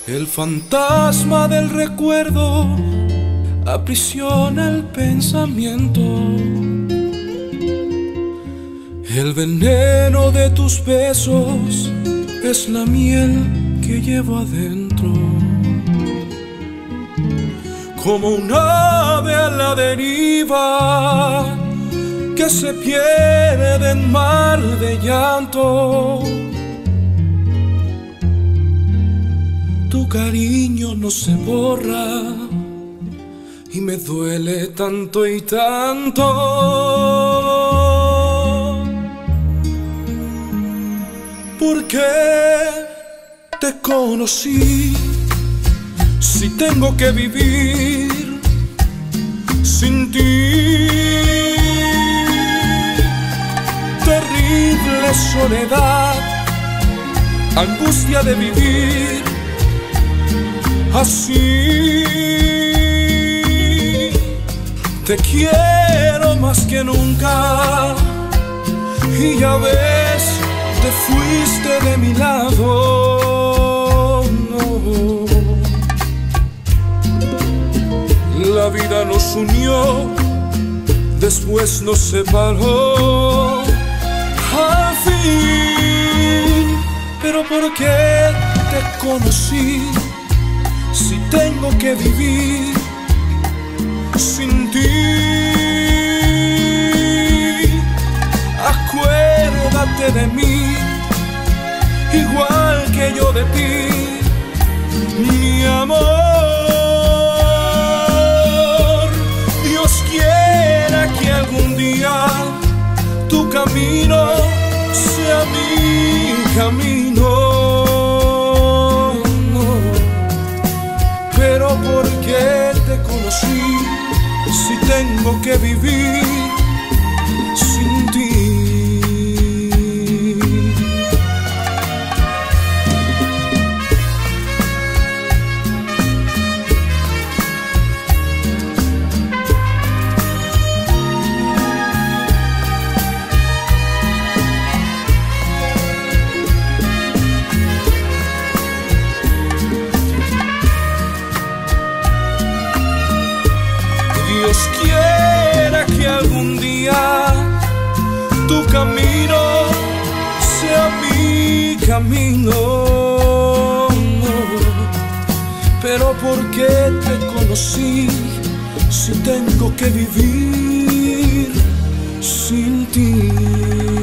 El fantasma del recuerdo aprisiona el pensamiento. El veneno de tus besos es la miel que llevo adentro. Como un ave a la deriva que se pierde en mar de llanto, tu cariño no se borra y me duele tanto y tanto. ¿Por qué te conocí si tengo que vivir sin ti? Terrible soledad, angustia de vivir así. Te quiero más que nunca y ya ves, te fuiste de mi lado. No. La vida nos unió, después nos separó al fin. Pero ¿por qué te conocí si tengo que vivir sin ti? Acuérdate de mí, igual que yo de ti, mi amor. Dios quiera que algún día tu camino sea mi camino. Pero ¿por qué te conocí si tengo que vivir sin ti? Dios quiera que algún día tu camino sea mi camino. Pero ¿por qué te conocí si tengo que vivir sin ti?